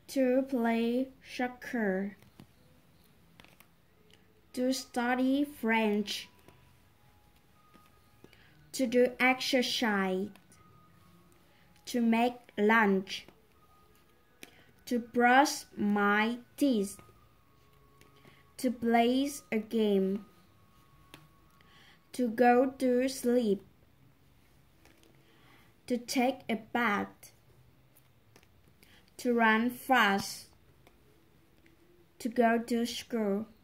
To play soccer. To study French. To do exercise. To make lunch. To brush my teeth. To play a game. To go to sleep. To take a bath. To run fast. To go to school.